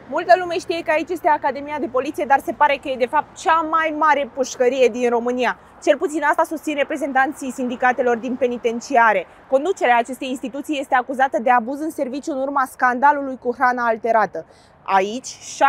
Multă lume știe că aici este Academia de Poliție, dar se pare că e de fapt cea mai mare pușcărie din România. Cel puțin asta susțin reprezentanții sindicatelor din penitenciare. Conducerea acestei instituții este acuzată de abuz în serviciu în urma scandalului cu hrana alterată. Aici,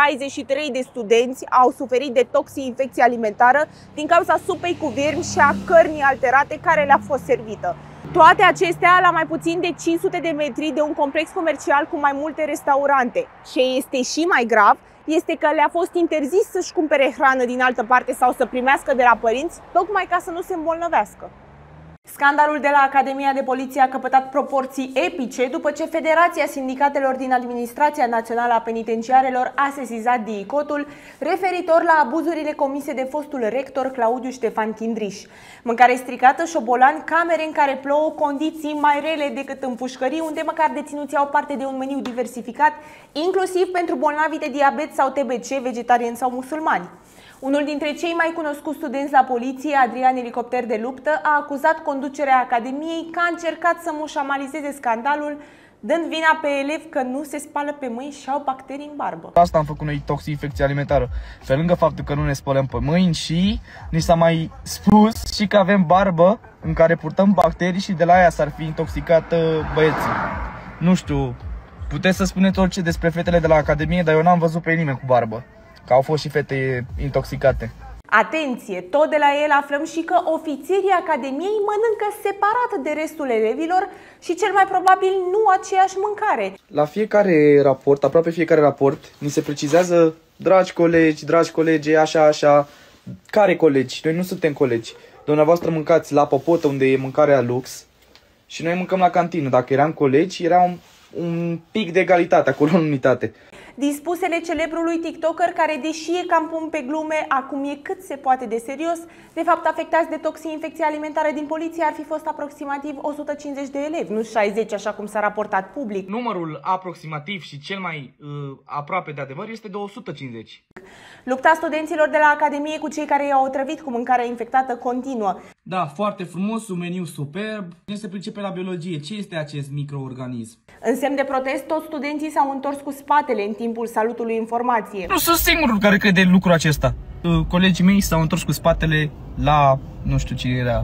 63 de studenți au suferit de toxi-infecție alimentară din cauza supei cu viermi și a cărnii alterate care le-a fost servită. Toate acestea la mai puțin de 500 de metri de un complex comercial cu mai multe restaurante. Ce este și mai grav este că le-a fost interzis să-și cumpere hrană din altă parte sau să primească de la părinți, tocmai ca să nu se îmbolnăvească. Scandalul de la Academia de Poliție a căpătat proporții epice după ce Federația Sindicatelor din Administrația Națională a Penitenciarelor a sesizat DICOT-ul referitor la abuzurile comise de fostul rector Claudiu Ștefan Chindriș. Mâncare stricată, șobolani, camere în care plouă, condiții mai rele decât în pușcării, unde măcar deținuții au parte de un meniu diversificat, inclusiv pentru bolnavi de diabet sau TBC, vegetariani sau musulmani. Unul dintre cei mai cunoscuți studenți la poliție, Adrian Elicopter de Luptă, a acuzat conducerea Academiei că a încercat să mușamalizeze scandalul, dând vina pe elevi că nu se spală pe mâini și au bacterii în barbă. Asta am făcut noi, toxi-infecție alimentară. Pe lângă faptul că nu ne spălăm pe mâini și ni s-a mai spus și că avem barbă în care purtăm bacterii și de la aia s-ar fi intoxicat băieții. Nu știu, puteți să spuneți orice despre fetele de la Academie, dar eu n-am văzut pe nimeni cu barbă. Că au fost și fete intoxicate. Atenție! Tot de la el aflăm și că ofițerii Academiei mănâncă separat de restul elevilor și cel mai probabil nu aceeași mâncare. La fiecare raport, aproape fiecare raport, ni se precizează: dragi colegi, dragi colegi, așa. Care colegi? Noi nu suntem colegi. Dumneavoastră mâncați la popotă, unde e mâncarea lux, și noi mâncăm la cantină. Dacă eram colegi, era un pic de egalitate acolo, în unitate. Din spusele celebrului TikToker, care deși e cam pun pe glume, acum e cât se poate de serios, de fapt afectați de toxi-infecție alimentară din poliție ar fi fost aproximativ 150 de elevi, nu 60, așa cum s-a raportat public. Numărul aproximativ și cel mai aproape de adevăr este de 150. Lupta studenților de la Academie cu cei care i-au otrăvit cu mâncarea infectată continuă. Da, foarte frumos, un meniu superb. Nu se pricepe la biologie. Ce este acest microorganism? În semn de protest, toți studenții s-au întors cu spatele în timpul salutului informație. Nu sunt singurul care crede lucrul acesta. Colegii mei s-au întors cu spatele la, nu știu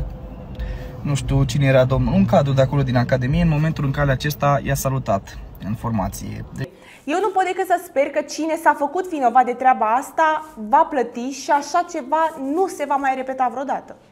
cine era domnul, un cadru de acolo din Academie, în momentul în care acesta i-a salutat în formație. Eu nu pot decât să sper că cine s-a făcut vinovat de treaba asta va plăti și așa ceva nu se va mai repeta vreodată.